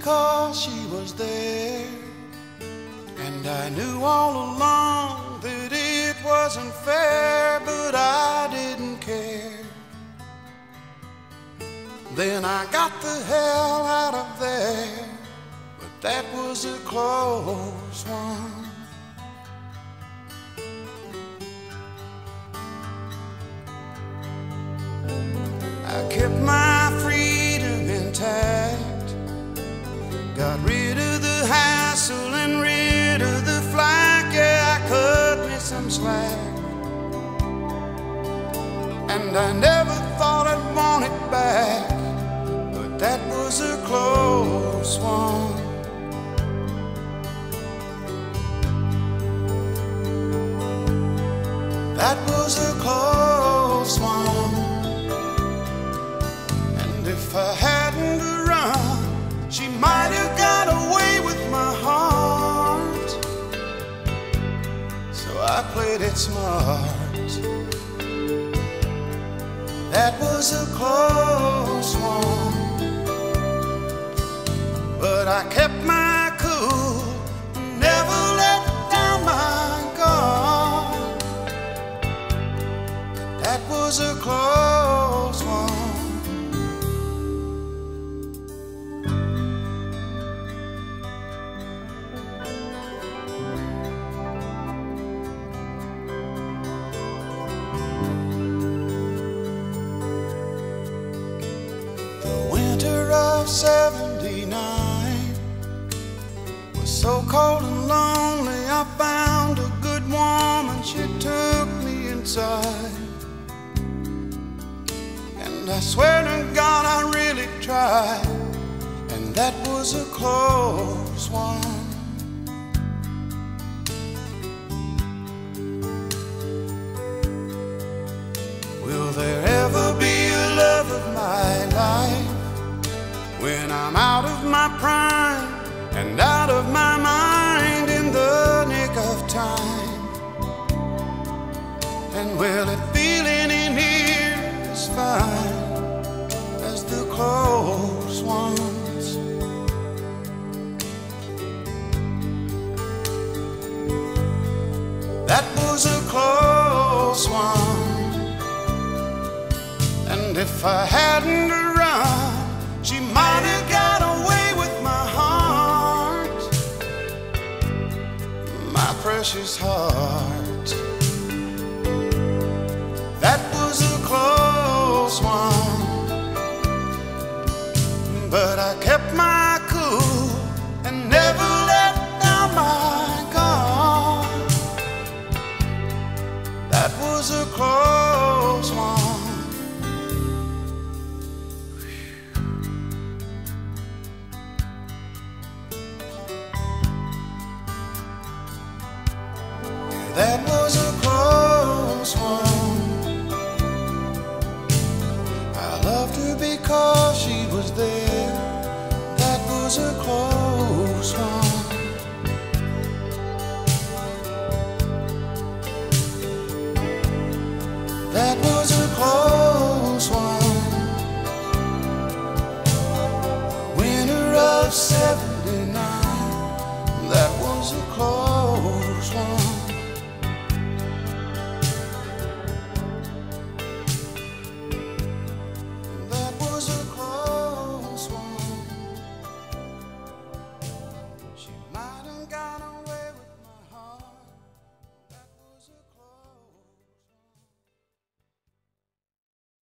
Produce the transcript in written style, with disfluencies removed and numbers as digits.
because she was there, and I knew all along that it wasn't fair, but I didn't care. Then I got the hell out of there, but that was a close one. I kept my freedom intact, got rid of the hassle and rid of the flack. Yeah, I cut me some slack, and I never thought I'd want it back, but that was a close one. That was a close one. And if I hadn't run, she might have got away with my heart. So I played it smart. That was a close one. But I kept my cool, never let down my guard. That was a close one. Of 79 was so cold and lonely. I found a good woman, she took me inside, and I swear to God I really tried, and that was a close one. Will there ever be a love of my life when I'm out of my prime and out of my mind in the nick of time? And will it feel any near as fine as the close ones? That was a close one. And if I hadn't run, she might have got away with my heart, my precious heart. That was a close one. But I kept my cool and never let down my guard. That was a close one. That was